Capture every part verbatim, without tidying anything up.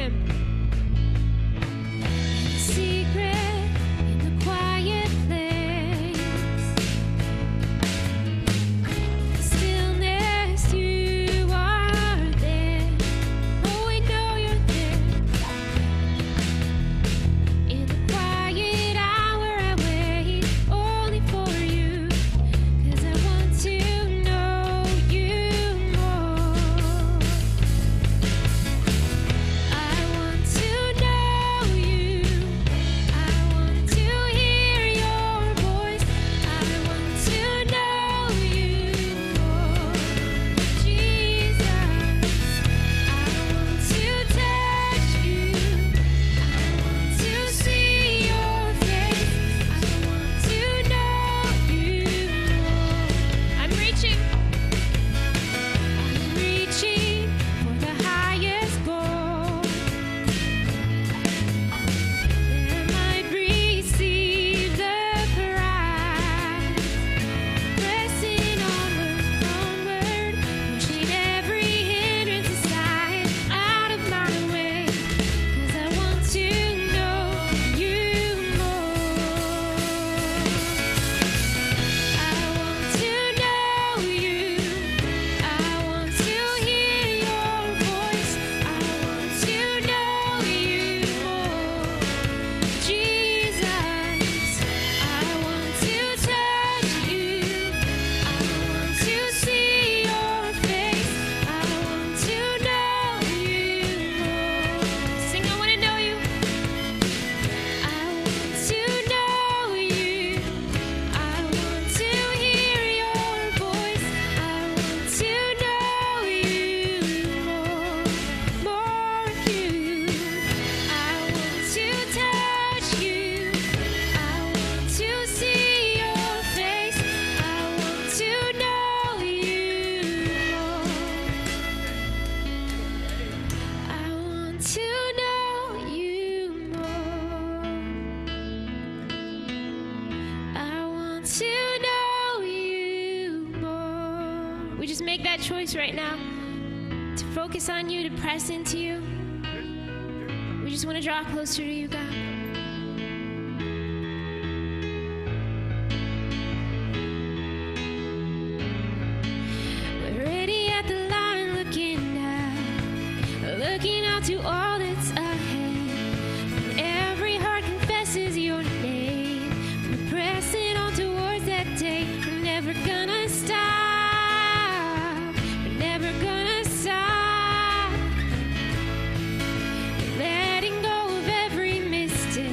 him. Secret in the quiet place, stillness, you are there. Oh, we know you're there. In the quiet hour, I wait only for you, 'cause I want to know you more. I want to know you. I want to hear your voice. I want to know you more. Jesus, I want to touch you. I want to see your face. I want to know you more. I'm reaching. I'm reaching for the highest goal, that I might receive the prize. Pressing onward, onward, pushing every hindrance aside, out of my way, 'cause I want to know you more. I want to know you. I want to hear your voice. I want to know you more. Jesus, I want to touch you. I want to see your face. I want to know you more. Sing, I want to know you. I want to know you. I want to hear your voice. I want to know you more, more of you. I want to touch you. I want to see your face. I want to know you more. I want to know you more. I want to know you more. We just make that choice right now to focus on you, to press into you. We just want to draw closer to you, God. We're ready at the line, looking out, looking out to all that's ahead. Every heart confesses your name. We're pressing on towards that day. We're never gonna stop. We're never gonna stop. Letting go of every mistake.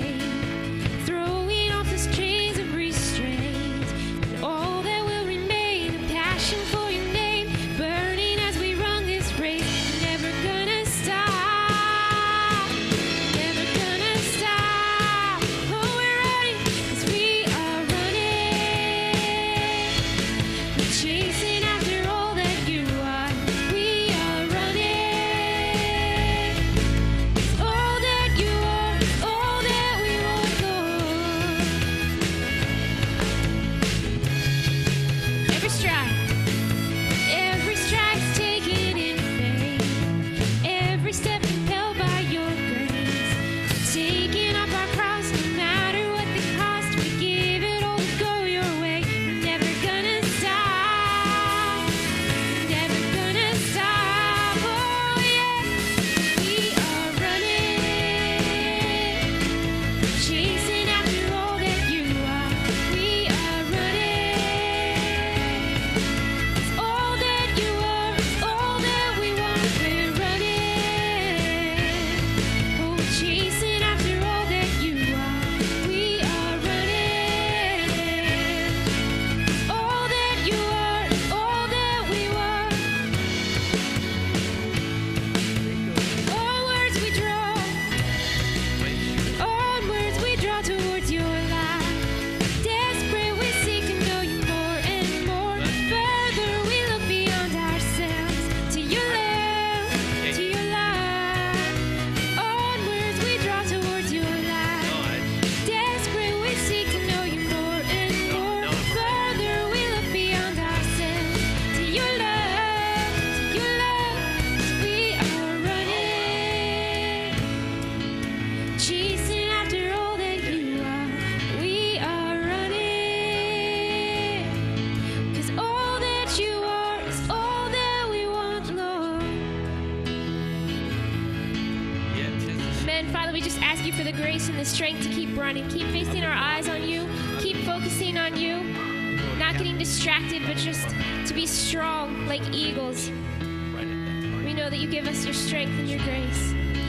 Amen. Father, we just ask you for the grace and the strength to keep running, keep fixing our eyes on you, keep focusing on you, not getting distracted, but just to be strong like eagles. We know that you give us your strength and your grace.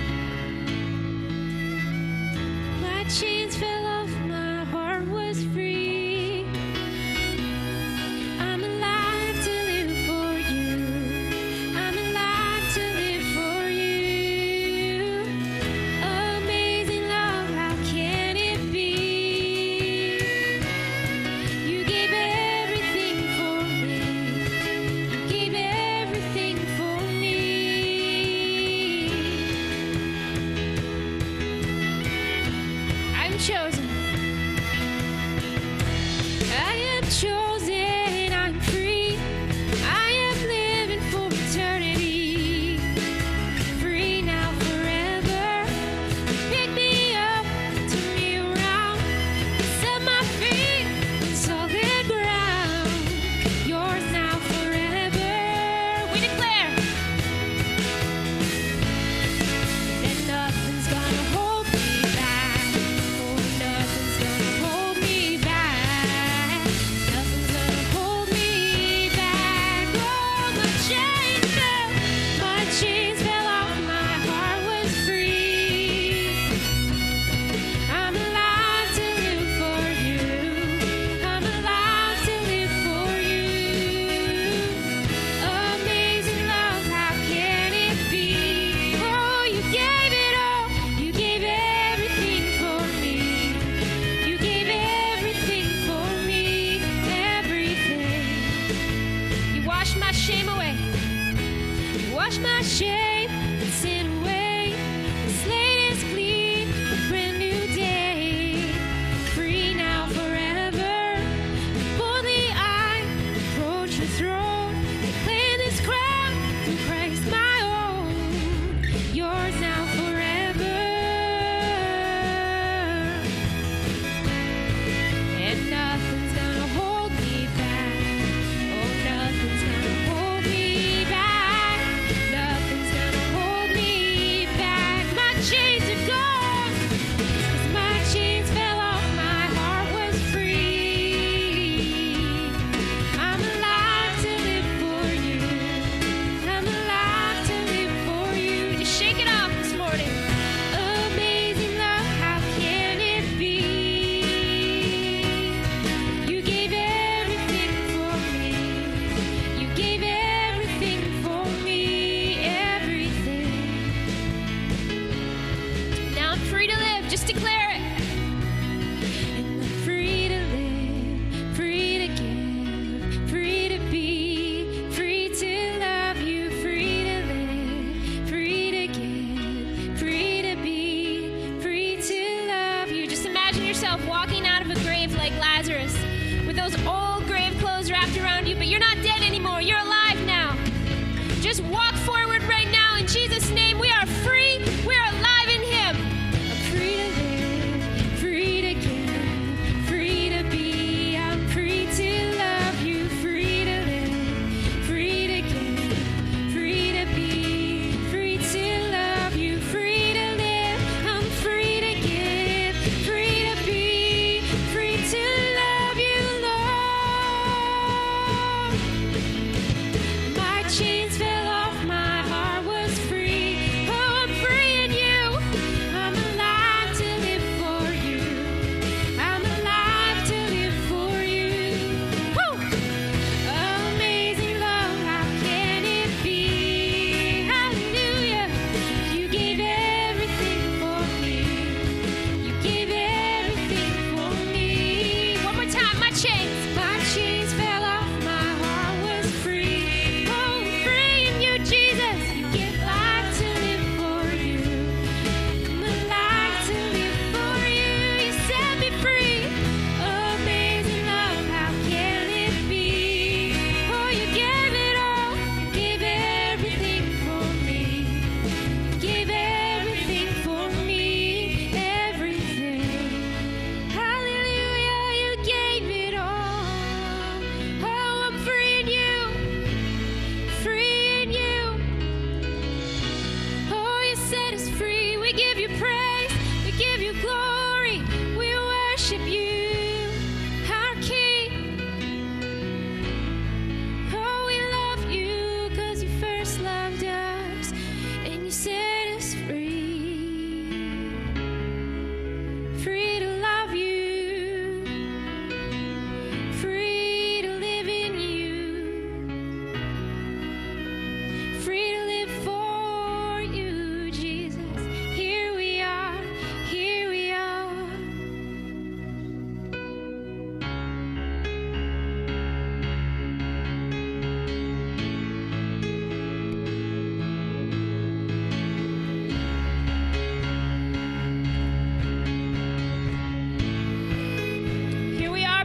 My chains fell off, my heart was free. I'm alive to live for you. I'm alive to live for you. Amazing love, how can it be? You gave everything for me. You gave everything for me. I'm chosen. I am chosen. I'm free. I am living for eternity. Free now, forever. Pick me up, turn me around, set my feet on solid ground. Yours now, forever. We declare that nothing's gonna hold me back. Oh, nothing's gonna hold me back. Nothing's gonna hold me back. Oh, my chains fell, my chains fell off, my heart was free. I'm alive to live for you. I'm alive to live for you. Amazing love, how can it be? Oh, you gave it all. You gave everything for me. You gave everything for me. Everything. You washed my shame away. You washed my shame and sin away. The slate is clean, a brand new day. Free now, forever. Boldly I approach your throne. I claim this crown through Christ my own. Yours now, forever. And nothing's gonna hold me back. Oh, nothing's gonna hold me back. Nothing's gonna hold me back. My chains are gone, 'cause my chains fell off, my heart was free. I'm alive to live for you. I'm alive to live for you. Just shake it off this morning. Amazing love, how can it be? You gave everything for me. You gave everything for me. Everything. Now I'm free to live. Just declare it. And I'm free to live, free to give, free to be, free to love you, free to live, free to give, free to be, free to love you. Just imagine yourself walking out of a grave like Lazarus with those old grave clothes wrapped around you, but you're not dead anymore. You're alive now. Just walk forward right now in Jesus' name. We are free. We are alive in Him. I'm free to live, free to give, free to be. I'm free to love you, free to live, free to give, free to be, free to love you, free to live. I'm free to give, free to be,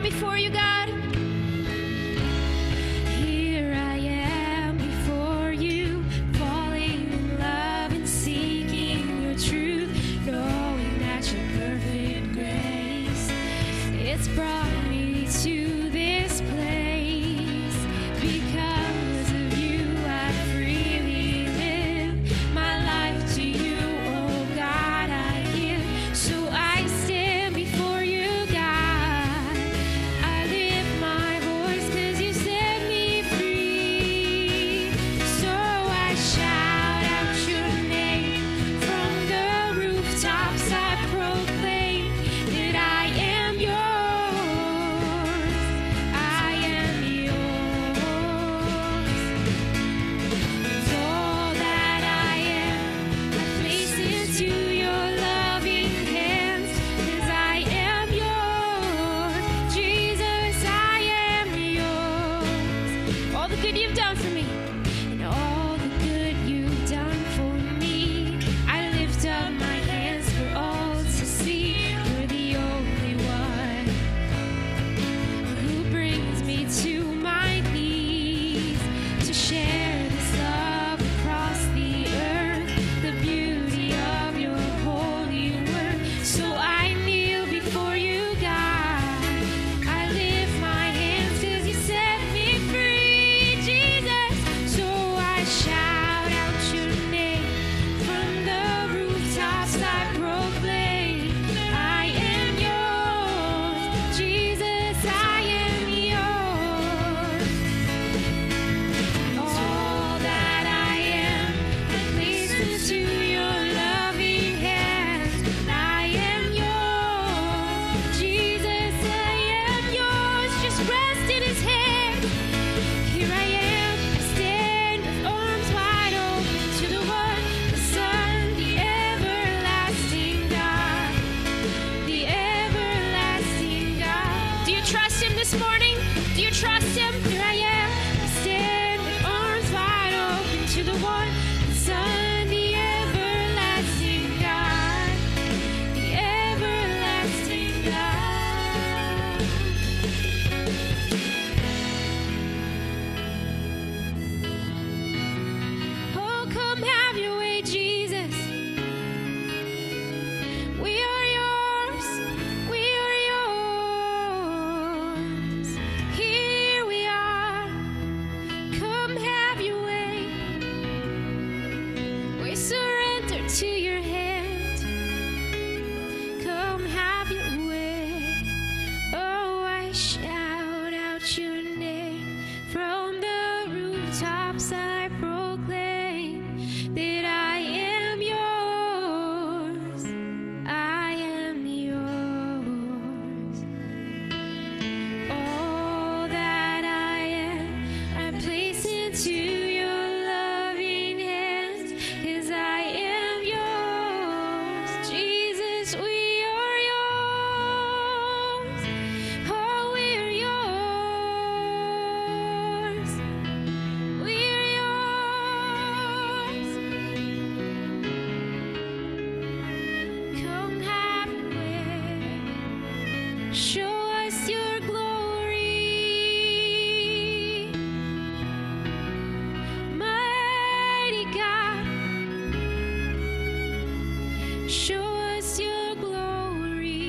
before you, God. Here I am before you, falling in love and seeking your truth, knowing that your perfect grace, it's brought me to this place. Because of you, I freely live my life to you, oh God, I give. So I stand before you, God. I lift my voice 'cause you set me free. So I shout out your name from the rooftops. I proclaim that I am yours. I am yours. It's all that I am. I place into your loving hands, 'cause I am yours. Jesus, I am yours. All the good you've done for me, and all the good you've done for me, I lift up my hands for all to see. You're the only one who brings me to my knees, to share this love across the earth, the beauty of your holy word. So I kneel before you, God. I lift my hands 'cause you set me free, Jesus. So I shout out your name from the rooftops. I proclaim I am yours, Jesus, I am yours. All that I am, I place into your loving hands. I am yours, Jesus, I am yours. Just rest in his hand. Here I am, I stand with arms wide open to the one, the Son, the everlasting God, the everlasting God. Do you trust him this morning? Do you trust him? Here I am, I stand with arms wide open to the one, the Son, the everlasting God, the everlasting God. Oh, come have your way, Jesus. We are yours. We are yours. Here we are. Come have your way. We surrender to your hand. Come have your way. Oh, I shout out your name from the rooftops. I proclaim that I am yours. I am yours. All that I am, I place into your loving hands, 'cause I am yours. Jesus, we are yours. Oh, we're yours. We're yours. Come have your way. Show us your glory. Mighty God, show us your glory.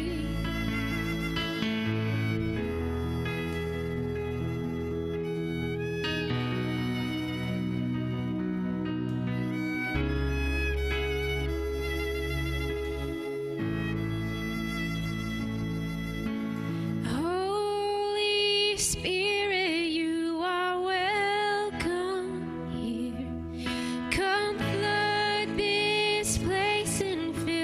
Holy Spirit, you are welcome here. Come flood this place and fill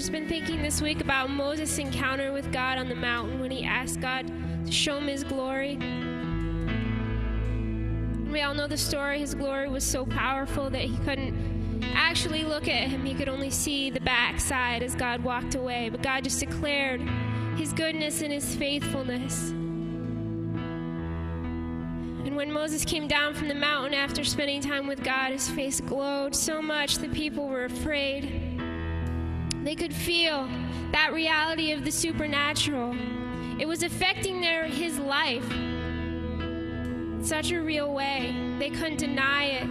just been thinking this week about Moses' encounter with God on the mountain when he asked God to show him his glory. We all know the story. His glory was so powerful that he couldn't actually look at him. He could only see the backside as God walked away. But God just declared his goodness and his faithfulness. And when Moses came down from the mountain after spending time with God, his face glowed so much that people were afraid. They could feel that reality of the supernatural. It was affecting their his life in such a real way. They couldn't deny it.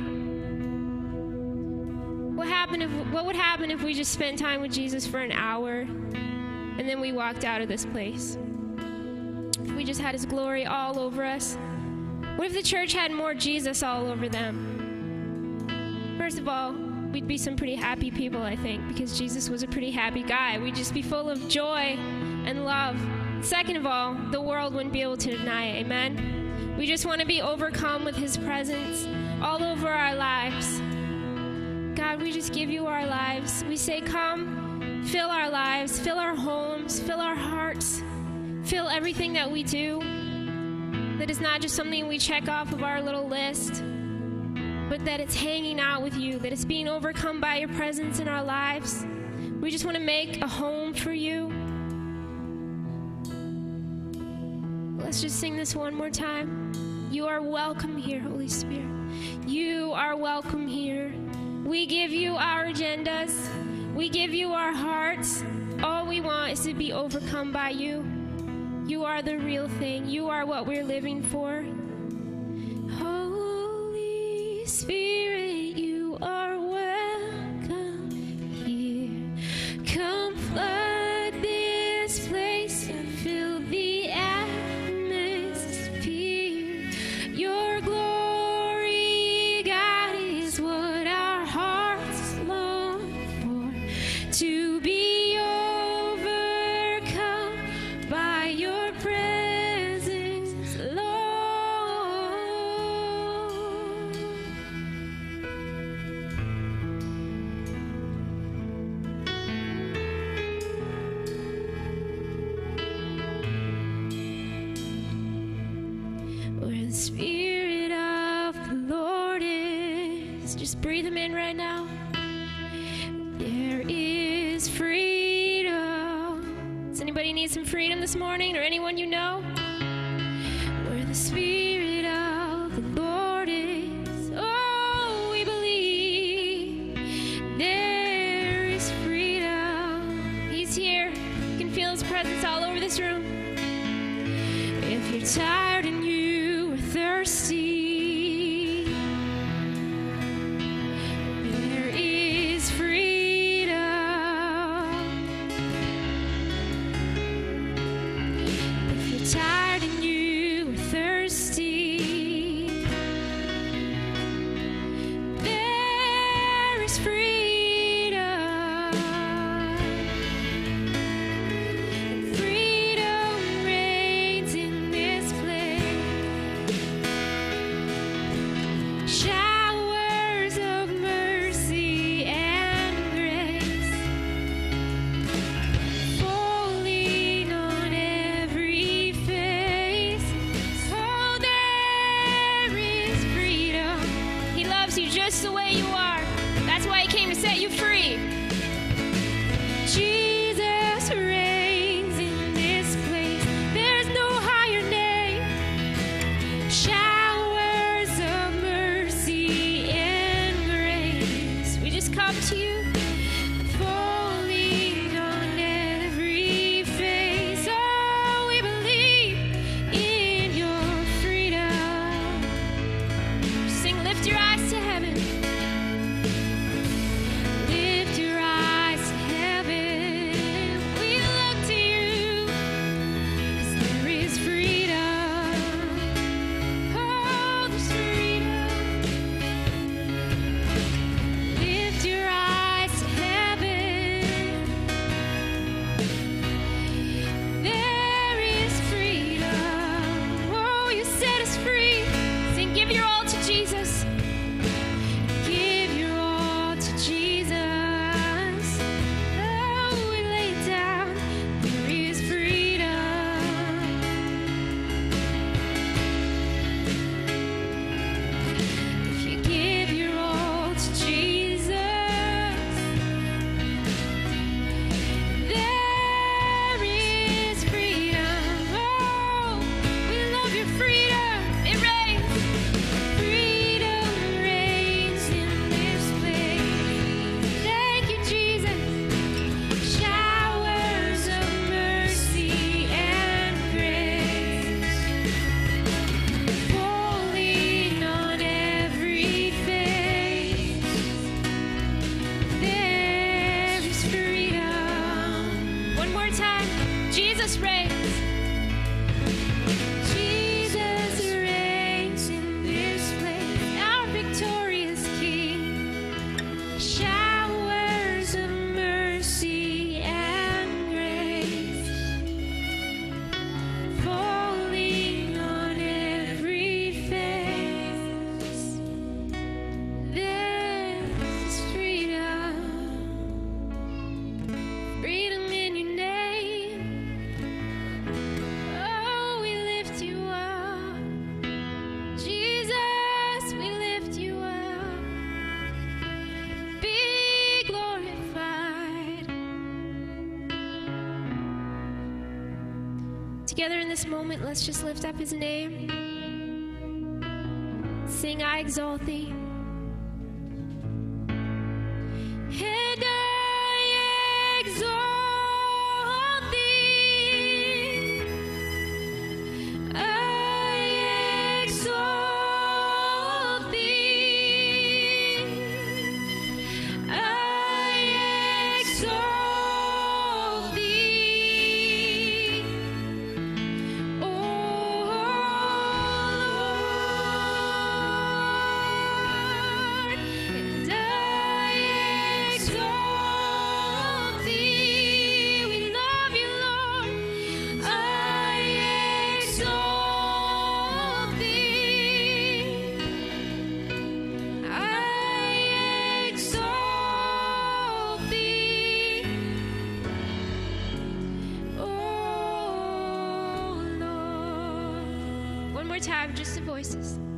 What happened if what would happen if we just spent time with Jesus for an hour and then we walked out of this place? If we just had his glory all over us? What if the church had more Jesus all over them? First of all, we'd be some pretty happy people, I think, because Jesus was a pretty happy guy. We'd just be full of joy and love. Second of all, the world wouldn't be able to deny it, amen? We just want to be overcome with his presence all over our lives. God, we just give you our lives. We say, come, fill our lives, fill our homes, fill our hearts, fill everything that we do. That is not just something we check off of our little list, but that it's hanging out with you, that it's being overcome by your presence in our lives. We just want to make a home for you. Let's just sing this one more time. You are welcome here, Holy Spirit. You are welcome here. We give you our agendas. We give you our hearts. All we want is to be overcome by you. You are the real thing. You are what we're living for. Holy Spirit, you are welcome here. Come flood this place and fill the atmosphere. Your glory, God, is what our hearts long for. To be overcome by your presence, Lord. Where the Spirit of the Lord is, just breathe him in right now. There is freedom. Does anybody need some freedom this morning, or anyone you know? Where the Spirit of the Lord is, oh, we believe there is freedom. He's here. You can feel his presence all over this room. If you're tired and you are thirsty, there is freedom. If you're tired and you are thirsty, there is freedom. Freedom reigns in this place. Showers of mercy and grace falling on every face. Oh, there is freedom. He loves you just the way you are. That's why he came to set you free. Jesus reigns in this place. There's no higher name. Showers of mercy and grace. We just come to you, falling on every face. Oh, we believe in your freedom. Sing, lift your eyes to heaven. Lift your eyes to heaven. together in this moment, let's just lift up his name. Sing, I exalt thee. And I exalt thee. I exalt thee. I exalt thee. Oh Lord, and I exalt thee. We love you, Lord. I exalt thee. I exalt thee. Oh Lord. One more time, just the voices.